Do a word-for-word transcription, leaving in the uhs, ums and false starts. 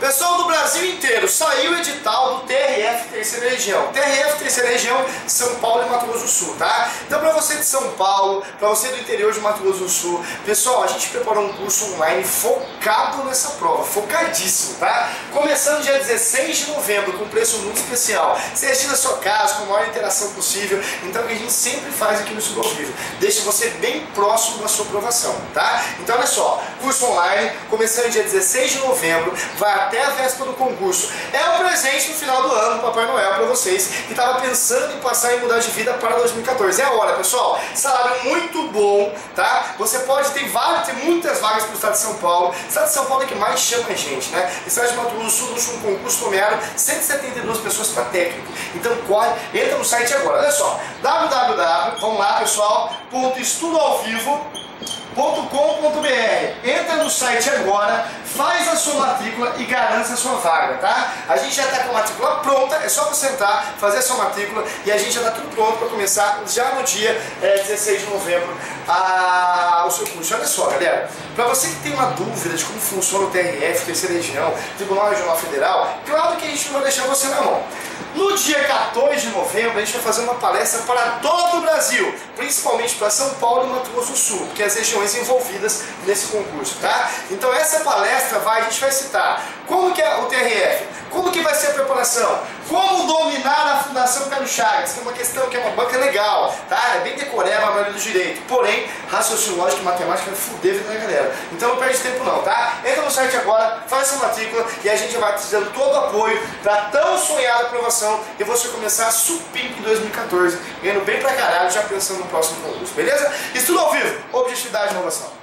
Pessoal do Brasil inteiro, saiu o edital do T R F Terceira Região. T R F Terceira Região, São Paulo e Mato Grosso do Sul, tá? Então pra você de São Paulo, pra você do interior de Mato Grosso do Sul, pessoal, a gente preparou um curso online focado nessa prova, focadíssimo, tá? Começando dia dezesseis de novembro, com preço muito especial. Você assiste a sua casa, com a maior interação possível. Então o que a gente sempre faz aqui no Estudo ao Vivo, deixa você bem próximo da sua aprovação, tá? Então olha só, curso online, começando dia dezesseis de novembro, vai até a véspera do concurso. É um presente no final do ano, Papai Noel, para vocês que estavam pensando em passar e mudar de vida para dois mil e quatorze. É a hora, pessoal. Salário muito bom, tá? Você pode ter várias, ter muitas vagas para o estado de São Paulo. O estado de São Paulo é que mais chama a gente, né? O estado de Mato Grosso do Sul lançou um concurso nomeado cento e setenta e duas pessoas para técnico. Então corre, entra no site agora. Olha só, w w w, vamos lá, pessoal, ponto estudo ao vivo ponto com ponto b r. Entra no site agora, faz a sua matrícula e garante a sua vaga, tá? A gente já está com a matrícula pronta, é só você entrar, fazer a sua matrícula e a gente já está tudo pronto para começar já no dia é, dezesseis de novembro a... o seu curso. Olha só, galera, para você que tem uma dúvida de como funciona o T R F, Terceira Região, Tribunal Regional Federal, claro que a gente não vai deixar você na mão. No dia quatorze de novembro, a gente vai fazer uma palestra para todo o Brasil, principalmente para São Paulo e Mato Grosso do Sul, que é as regiões envolvidas nesse concurso, tá? Então essa palestra vai, a gente vai citar como que é o T R F, como que vai ser a preparação, como dominar a Fundação Carlos Chagas, que é uma questão que é uma banca legal, tá? É bem decoreba a maioria do direito, porém, raciocínio lógico e matemática vai fuder a vida da galera. Então não perde tempo não, tá? Entra no site agora, faz essa matrícula e a gente vai te dando todo o apoio para tão sonhada aprovação e você começar a supimp em dois mil e quatorze, ganhando bem pra caralho, já pensando no próximo concurso, beleza? Estudo ao vivo, objetividade e inovação.